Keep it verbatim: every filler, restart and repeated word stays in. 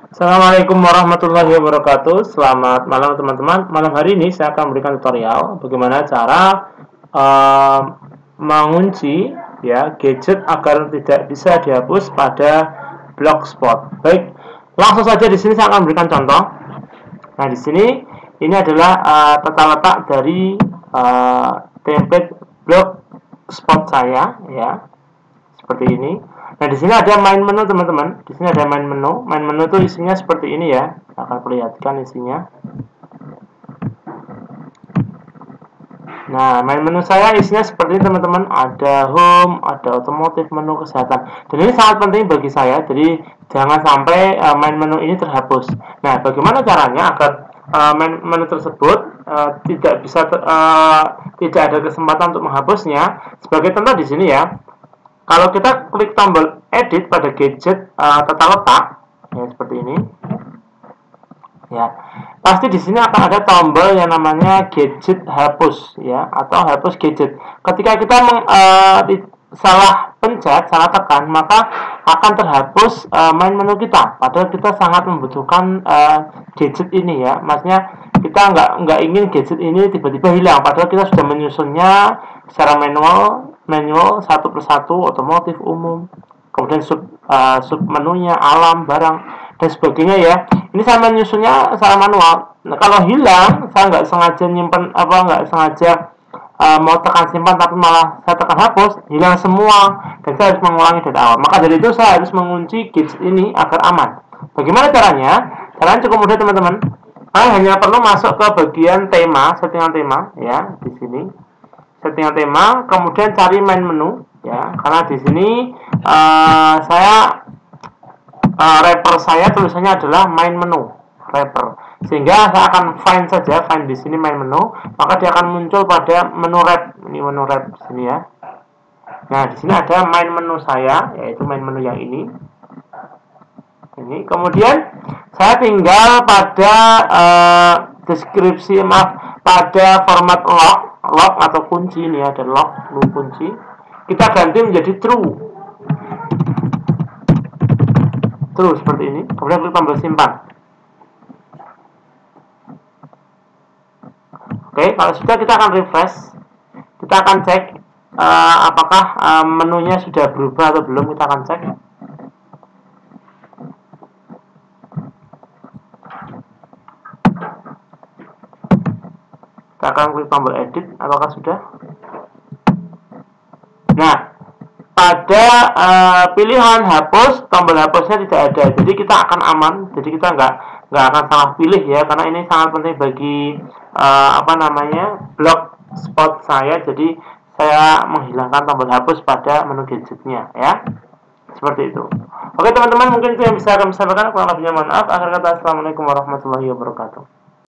Assalamualaikum warahmatullahi wabarakatuh. Selamat malam teman-teman. Malam hari ini saya akan memberikan tutorial bagaimana cara uh, mengunci ya gadget agar tidak bisa dihapus pada Blogspot. Baik, langsung saja di sini saya akan memberikan contoh. Nah, di sini ini adalah uh, tata letak dari uh, template Blogspot saya ya. Seperti ini. Nah, di sini ada main menu teman-teman. Di sini ada main menu. Main menu itu isinya seperti ini ya. Saya akan perlihatkan isinya. Nah, main menu saya isinya seperti ini teman-teman. Ada home, ada otomotif, menu kesehatan. Dan ini sangat penting bagi saya. Jadi jangan sampai uh, main menu ini terhapus. Nah, bagaimana caranya agar uh, main menu tersebut uh, tidak bisa ter, uh, tidak ada kesempatan untuk menghapusnya? Sebagai contoh di sini ya. Kalau kita klik tombol edit pada gadget uh, tata letak ya seperti ini, ya pasti di sini akan ada tombol yang namanya gadget hapus ya atau hapus gadget. Ketika kita meng, uh, di, salah pencet, salah tekan, maka akan terhapus uh, main menu kita. Padahal kita sangat membutuhkan uh, gadget ini ya, maksudnya kita nggak nggak ingin gadget ini tiba-tiba hilang. Padahal kita sudah menyusunnya secara manual. Manual satu persatu, otomotif, umum, kemudian sub uh, sub menunya, alam, barang dan sebagainya ya. Ini saya menyusunnya secara manual. Nah, kalau hilang, saya nggak sengaja nyimpan apa nggak sengaja uh, mau tekan simpan tapi malah saya tekan hapus, hilang semua dan saya harus mengulangi dari awal. Maka dari itu saya harus mengunci gadget ini agar aman. Bagaimana caranya? Caranya cukup mudah teman-teman. Saya hanya perlu masuk ke bagian tema, settingan tema ya di sini. Settingan tema, kemudian cari main menu ya, karena di sini uh, saya uh, wrapper saya tulisannya adalah main menu wrapper, sehingga saya akan find saja find di sini main menu, maka dia akan muncul pada menu wrap. Ini menu wrap di sini ya. Nah, di sini ada main menu saya, yaitu main menu yang ini. Ini kemudian saya tinggal pada uh, deskripsi maaf pada format log log atau kunci ini ada log lu kunci, kita ganti menjadi true true seperti ini, kemudian klik tombol simpan. Oke, kalau sudah kita akan refresh, kita akan cek uh, apakah uh, menunya sudah berubah atau belum. Kita akan cek. Kita akan klik tombol edit, apakah sudah? Nah, pada uh, pilihan hapus, tombol hapusnya tidak ada, jadi kita akan aman. Jadi kita nggak nggak akan salah pilih ya, karena ini sangat penting bagi uh, apa namanya Blogspot saya. Jadi saya menghilangkan tombol hapus pada menu gadgetnya ya, seperti itu. Oke teman-teman, mungkin itu yang bisa kami sampaikan. Kurang lebihnya mohon maaf. Akhir kata, assalamualaikum warahmatullahi wabarakatuh.